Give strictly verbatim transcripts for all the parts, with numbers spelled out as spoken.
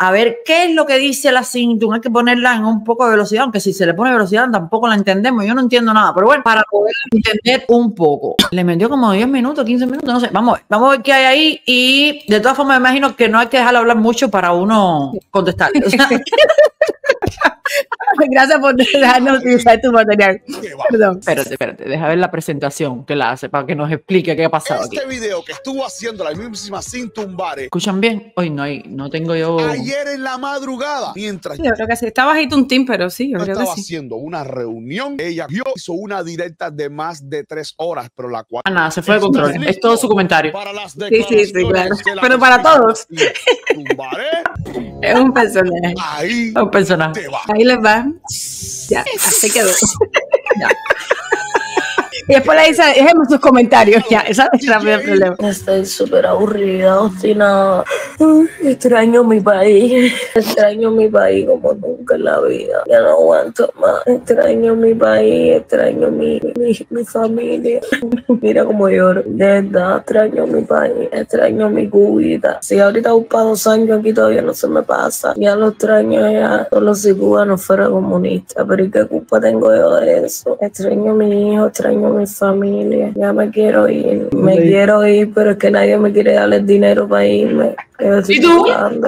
a ver qué es lo que dice la Cintum. Hay que ponerla en un poco de velocidad, aunque si se le pone velocidad tampoco la entendemos. Yo no entiendo nada, pero bueno, para poder entender un poco. Le metió como diez minutos, quince minutos, no sé. Vamos, vamos a ver qué hay ahí y de todas formas me imagino que no hay que dejarle hablar mucho para uno contestarle. O sea, gracias por dejarnos utilizar tu material. Perdón. Espérate, espérate, deja ver la presentación que la hace para que nos explique qué ha pasado este aquí. Este video que estuvo haciendo la mismísima Cintum Bares. ¿Escuchan bien? Hoy no hay, no tengo yo. Ayer en la madrugada, mientras yo creo que sí, estaba bajito un team, pero sí, yo creo estaba que sí. haciendo una reunión, ella hizo una directa de más de tres horas, pero la cual. Ah, nada, se fue de control. Es todo su comentario. Para las sí, sí, sí, claro. Pero para todos. Es un personaje. Ahí, un personaje. Ahí les va. Ya, así quedó. Ya. Y después le dice, déjenme sus comentarios. Ya, ese es el primer problema. Estoy súper aburrida, obstinada. Extraño mi país. Extraño mi país como nunca en la vida. Ya no aguanto más. Extraño mi país. Extraño mi, mi, mi familia. Mira cómo lloro. De verdad, extraño mi país. Extraño mi cubita. Si ahorita voy para dos años aquí todavía no se me pasa. Ya lo extraño ya. Solo si Cuba no fuera comunista. Pero ¿y qué culpa tengo yo de eso? Extraño a mi hijo. Extraño mi familia, ya me quiero ir, me sí. quiero ir, pero es que nadie me quiere darle el dinero para irme. ¿Y tú?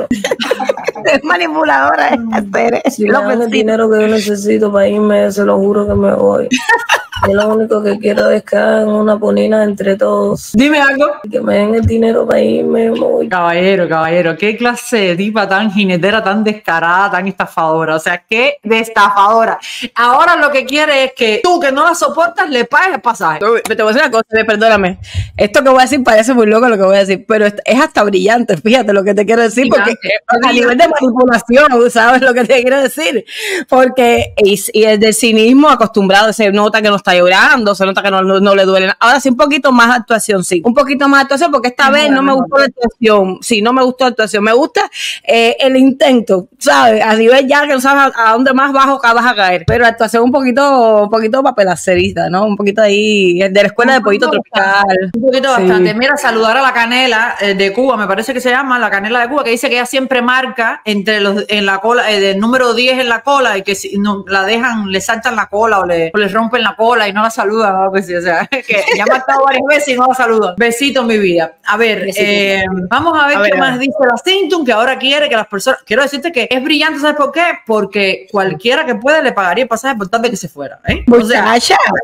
Es manipuladora, es Si me dan el dinero que yo necesito para irme, se lo juro que me voy. Yo lo único que quiero es que hagan una ponina entre todos. Dime algo. Que me den el dinero para irme. Me voy. Caballero, caballero, qué clase de tipa tan jinetera, tan descarada, tan estafadora. O sea, qué de estafadora. Ahora lo que quiere es que tú, que no la soportas, le pagues el pasaje. Te voy a decir una cosa, perdóname. Esto que voy a decir parece muy loco lo que voy a decir, pero es hasta brillante, fíjate lo que te quiero decir, porque a nivel de manipulación, ¿sabes lo que te quiero decir? Porque, y, y el del cinismo acostumbrado, se nota que no está llorando, se nota que no, no, no le duele. Ahora sí, un poquito más actuación, sí. Un poquito más actuación, porque esta vez no me gustó la actuación. Sí, no me gustó la actuación. Me gusta eh, el intento, ¿sabes? A nivel ya que no sabes a, a dónde más bajo vas a caer. Pero la actuación un poquito, un poquito papelacerita, ¿no? Un poquito ahí, de la escuela de Pollito Tropical. Un poquito sí. bastante. Mira, saludar a la Canela eh, de Cuba, me parece que se llama, la Canela de Cuba, que dice que ella siempre marca entre los, en la cola, eh, del número diez en la cola, y que si no la dejan, le saltan la cola o le, o le rompen la cola y no la saludan, ¿no? Pues sí, o sea, que ya ha marcado varias veces y no la saludan. Besitos, mi vida. A ver, eh, vamos a ver a qué ver, más dice la Cintum, que ahora quiere que las personas, quiero decirte que es brillante, ¿sabes por qué? Porque cualquiera que pueda le pagaría el pasaje por tal de que se fuera, ¿eh? O sea,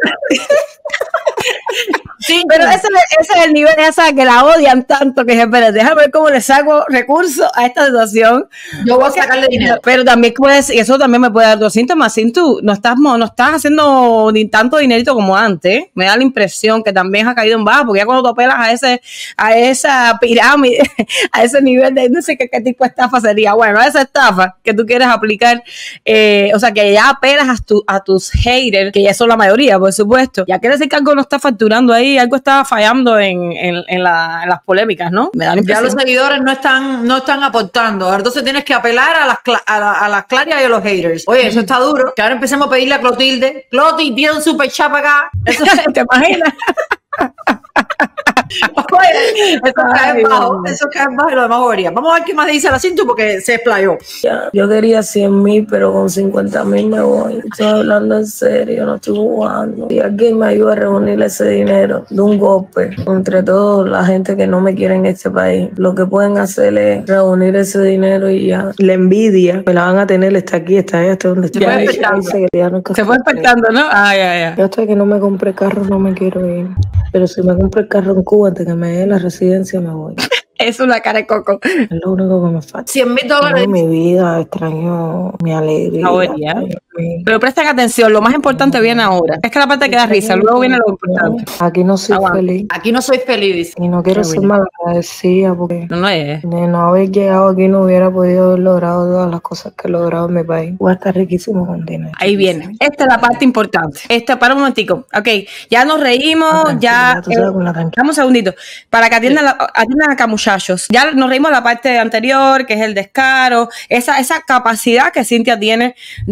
sí, pero ese, ese es el nivel de esa que la odian tanto que espera, déjame ver cómo le saco recursos a esta situación. Yo voy a sacarle dinero. Pero también puedes, y eso también me puede dar dos síntomas. Sin tú no estás, no estás haciendo ni tanto dinerito como antes. Me da la impresión que también ha caído en baja, porque ya cuando tú apelas a ese, a esa pirámide, a ese nivel de no sé qué, qué tipo de estafa sería. Bueno, a esa estafa que tú quieres aplicar, eh, o sea, que ya apelas a, tu, a tus haters, que ya son la mayoría, por supuesto. Ya quiere decir que algo no está facturando ahí, algo está fallando en, en, en, la, en las polémicas, ¿no? Me da la ya los seguidores no están, no están aportando. Entonces tienes que apelar a las, a, la, a las clarias y a los haters. Oye, eso está duro. Que ahora empecemos a pedirle a Clotilde. Cloti, tiene un super chat acá. Eso ¿te imaginas? Oye, eso cae bajo, eso cae bajo y lo demás bobería. Vamos a ver qué más dice la Cintum porque se explayó. Ya, yo quería cien mil, pero con cincuenta mil me voy. Estoy hablando en serio, no estoy jugando. Si alguien me ayuda a reunir ese dinero de un golpe entre toda la gente que no me quiere en este país, lo que pueden hacer es reunir ese dinero y ya. La envidia que la van a tener está aquí, está ahí, hasta donde estoy. Se fue se fue despertando, ¿no? Ah, ya, ya. Yo hasta que no me compre carro no me quiero ir. Pero si me compro el carro en Cuba antes que me dé la residencia me voy. Es una cara de coco. Es lo único que me falta. cien mil dólares. Mi vida, extraño mi alegría. Alegría. Mi... Pero presten atención, lo más importante viene ahora. Es que la parte que da risa, luego viene lo importante. Aquí no soy Aguanta. feliz. Aquí no soy feliz, dice. Y no quiero Qué ser malagradecida porque no, no es. de no haber llegado aquí no hubiera podido haber logrado todas las cosas que he logrado en mi país. Voy a estar riquísimo con dinero. Ahí viene. Esta es la parte importante. Esta, para un momentico. Ok, ya nos reímos, ya. Eh, dame un segundito. Para que atiendan, sí. la, atiendan acá, muchachos. Ya nos reímos la parte anterior, que es el descaro, esa, esa capacidad que Cintia tiene de,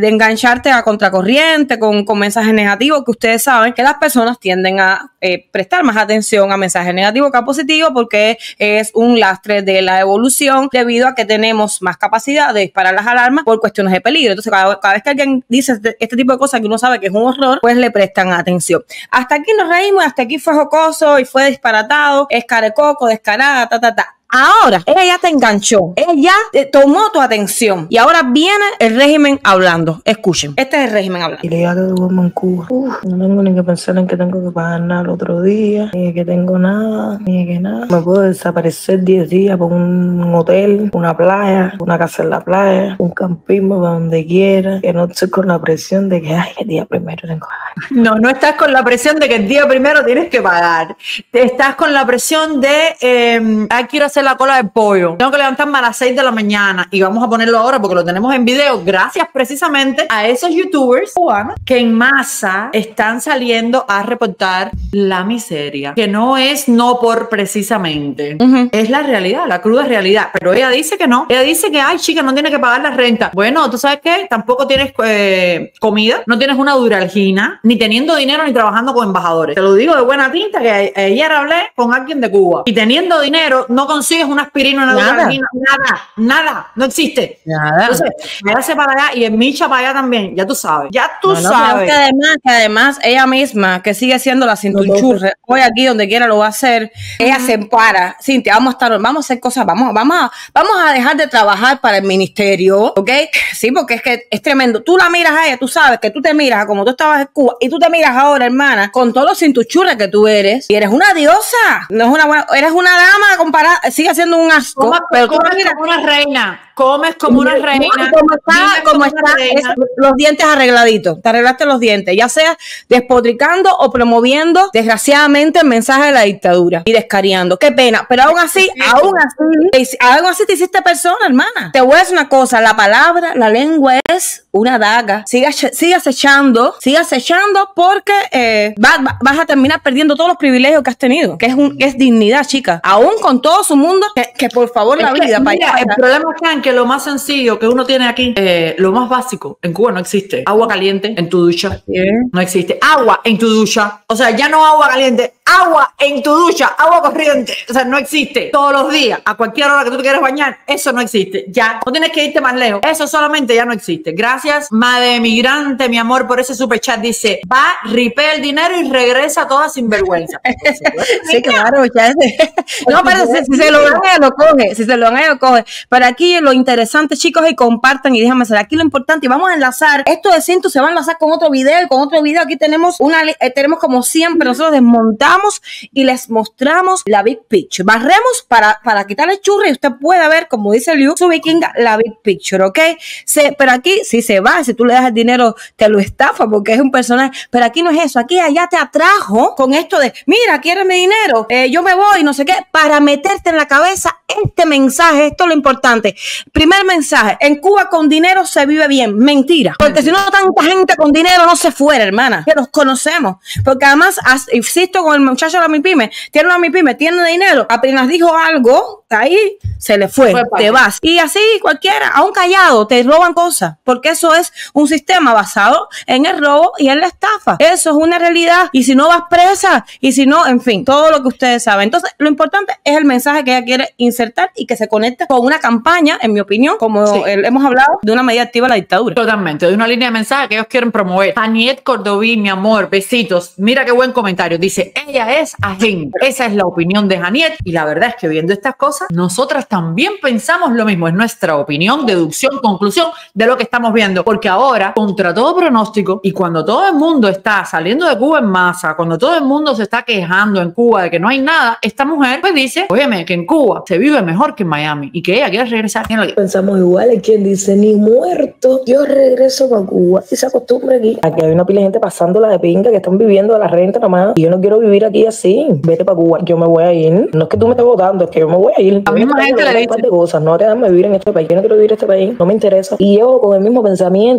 de engancharte a contracorriente con, con mensajes negativos, que ustedes saben que las personas tienden a eh, prestar más atención a mensajes negativos que a positivos, porque es un lastre de la evolución debido a que tenemos más capacidad de disparar las alarmas por cuestiones de peligro. Entonces, cada, cada vez que alguien dice este, este tipo de cosas que uno sabe que es un horror, pues le prestan atención. Hasta aquí nos reímos, hasta aquí fue jocoso y fue disparatado, es carecoco, descarada, ta, ta, ta. Ahora, ella ya te enganchó, ella ya te tomó tu atención y ahora viene el régimen hablando. Escuchen, este es el régimen hablando. Y le diga que duermo en Cuba. Uf, no tengo ni que pensar en que tengo que pagar nada el otro día, ni que tengo nada, ni que nada. Me puedo desaparecer diez días por un hotel, una playa, una casa en la playa, un campismo para donde quiera, que no estoy con la presión de que, ay, el día primero tengo que pagar. No, no estás con la presión de que el día primero tienes que pagar. Estás con la presión de, eh, ay, quiero hacer la cola de pollo. Tengo que levantarme a las seis de la mañana y vamos a ponerlo ahora porque lo tenemos en video gracias precisamente a esos youtubers cubanos que en masa están saliendo a reportar la miseria, que no es no por precisamente, uh-huh. es la realidad, la cruda realidad, pero ella dice que no, ella dice que ay chica, no tiene que pagar la renta. Bueno, tú sabes que tampoco tienes eh, comida, no tienes una duralgina, ni teniendo dinero ni trabajando con embajadores. Te lo digo de buena tinta que ayer hablé con alguien de Cuba y teniendo dinero no consigues una aspirina, una duralgina, nada, nada, no existe. Nada. Entonces, váyase para allá y el Micha para allá también, ya tú sabes, ya tú no, no, sabes. Que además, que además ella misma, que sigue siendo la cinturchurre, hoy aquí donde quiera lo va a hacer, uh-huh. ella se para, Cintia, vamos a estar, vamos a hacer cosas, vamos, vamos a, vamos a dejar de trabajar para el ministerio, ¿ok? Sí, porque es que es tremendo. Tú la miras a ella, tú sabes que tú te miras como tú estabas en Cuba y tú te miras ahora, hermana, con todos los cinturchurres que tú eres y eres una diosa, no es una buena, eres una dama comparada, sigue siendo un asco, comes, pero comes tú como una reina, comes como una reina, como está, como está es, los dientes arregladitos, te arreglaste los dientes, ya sea despotricando o promoviendo desgraciadamente el mensaje de la dictadura y descariando, qué pena, pero aún así, aún así, aún así te hiciste persona, hermana. Te voy a decir una cosa, la palabra, la lengua es una daga, sigas, sigas echando, sigas echando porque eh, vas, vas a terminar perdiendo todos los privilegios que has tenido, que es, un, es dignidad, chica, aún con todo su mundo, que, que por favor la vida, mira, para allá. El problema está en que lo más sencillo que uno tiene aquí, eh, lo más básico, en Cuba no existe. Agua caliente en tu ducha. Bien. No existe. Agua en tu ducha. O sea, ya no agua caliente, agua en tu ducha, agua corriente. O sea, no existe. Todos los días, a cualquier hora que tú te quieras bañar, eso no existe. Ya, no tienes que irte más lejos. Eso solamente ya no existe. Gracias, madre migrante, mi amor, por ese super chat. Dice, va, ripea el dinero y regresa toda sin vergüenza. Sí, claro, ya es. No, pero si, si se lo dan, ella lo coge. Si se lo dan, ella lo coge. Pero aquí lo interesante, chicos, y compartan y déjame saber. Aquí lo importante, y vamos a enlazar. Esto de Cinto se va a enlazar con otro video, con otro video. Aquí tenemos una, eh, tenemos como siempre, nosotros desmontamos y les mostramos la big picture. Barremos para, para quitarle churri y usted puede ver, como dice Liu, su vikinga, la big picture, ¿ok? Se, pero aquí, si se va, si tú le das el dinero, te lo estafa porque es un personaje. Pero aquí no es eso. Aquí allá te atrajo con esto de, mira, ¿quieres mi dinero? Eh, yo me voy, no sé qué, para meterte en la cabeza este mensaje. Esto es lo importante. Primer mensaje, en Cuba con dinero se vive bien. Mentira. Porque si no, tanta gente con dinero no se fuera, hermana. Que los conocemos. Porque además, insisto con el muchacho de la MIPYME, tiene una MIPYME, tiene dinero, apenas dijo algo, ahí se le fue, fue te vas. Y así cualquiera, aún callado, te roban cosas. Porque eso es un sistema basado en el robo y en la estafa. Eso es una realidad. Y si no vas presa, y si no, en fin, todo lo que ustedes saben. Entonces, lo importante es el mensaje que ella quiere insertar y que se conecte con una campaña, en mi opinión, como sí. el, hemos hablado, de una medida activa de la dictadura. Totalmente, de una línea de mensaje que ellos quieren promover. Aniet Cordoví, mi amor, besitos. Mira qué buen comentario. Dice, ella es agente. Esa es la opinión de Aniet. Y la verdad es que viendo estas cosas, nosotras también pensamos lo mismo. Es nuestra opinión, deducción, conclusión de lo que estamos viendo. Porque ahora, contra todo pronóstico, y cuando todo el mundo está saliendo de Cuba en masa, cuando todo el mundo se está quejando en Cuba de que no hay nada, esta mujer pues dice, óyeme, que en Cuba se vive mejor que en Miami y que ella quiere regresar. Pensamos igual, hay quien dice, ni muerto, yo regreso para Cuba. Y se acostumbra aquí. Aquí hay una pila de gente pasándola de pinga que están viviendo a la renta nomás. Y yo no quiero vivir aquí así. Vete para Cuba, yo me voy a ir. No es que tú me estés votando, es que yo me voy a ir. A mí más gente le dice un par de cosas, no te dan vivir en este país. Yo no quiero vivir en este país, no me interesa. Y yo con el mismo pensamiento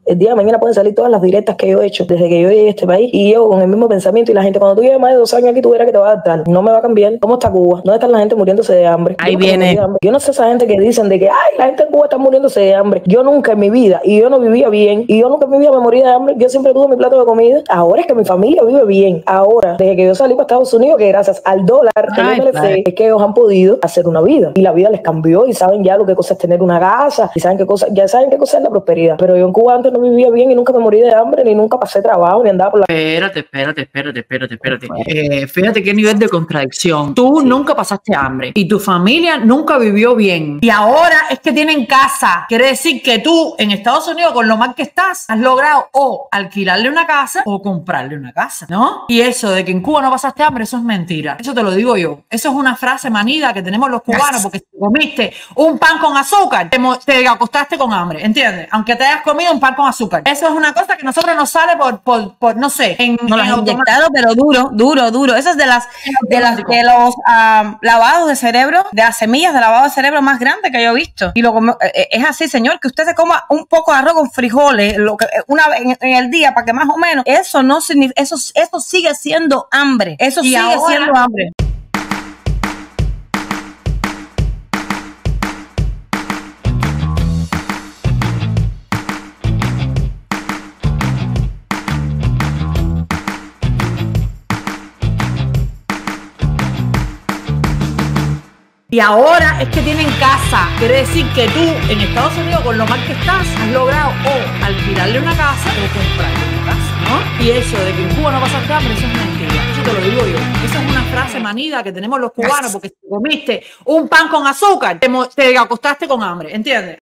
el día de mañana pueden salir todas las directas que yo he hecho desde que yo llegué a este país y yo con el mismo pensamiento y la gente, cuando tú lleves más de dos años aquí, tú verás que te va a adaptar. No me va a cambiar. ¿Cómo está Cuba? ¿Dónde está la gente muriéndose de hambre? Ahí Yo viene. hambre. Yo no sé esa gente que dicen de que, ay, la gente en Cuba está muriéndose de hambre. Yo nunca en mi vida, y yo no vivía bien, y yo nunca en mi vida me moría de hambre. Yo siempre tuve mi plato de comida. Ahora es que mi familia vive bien. Ahora, desde que yo salí para Estados Unidos, que gracias al dólar que Ay, yo me sé, es que ellos han podido hacer una vida. Y la vida les cambió y saben ya lo que cosa es tener una casa, y saben qué cosa, ya saben qué cosa es la prosperidad. Pero yo en Cuba antes no vivía bien y nunca me morí de hambre, ni nunca pasé trabajo, ni andaba por la... Espérate, espérate, espérate, espérate, espérate. Eh, fíjate qué nivel de contradicción. Tú sí. nunca pasaste hambre y tu familia nunca vivió bien. Y ahora es que tienen casa. Quiere decir que tú en Estados Unidos, con lo mal que estás, has logrado o alquilarle una casa o comprarle una casa, ¿no? Y eso de que en Cuba no pasaste hambre, eso es mentira. Eso te lo digo yo. Eso es una frase manida que tenemos los cubanos, porque si comiste un pan con azúcar, te, te acostaste con hambre, ¿entiendes? Aunque te hayas comido un pan con azúcar. Eso es una cosa que a nosotros nos sale por, por, por no sé, en, no las en inyectado, pero duro, duro, duro. Eso es de las de, las, de los um, lavados de cerebro, de las semillas de lavado de cerebro más grandes que yo he visto. Y lo eh, es así, señor, que usted se coma un poco de arroz con frijoles lo que, una vez en, en el día para que más o menos, eso no significa, eso, eso sigue siendo hambre. Eso sigue ahora, siendo hambre. Y ahora es que tienen casa. Quiere decir que tú en Estados Unidos, con lo mal que estás, has logrado o alquilarle una casa o comprarle una casa, ¿no? Y eso de que en Cuba no pasaste hambre, eso es mentira. Eso te lo digo yo. Esa es una frase manida que tenemos los cubanos, porque si comiste un pan con azúcar, te, te acostaste con hambre, ¿entiendes?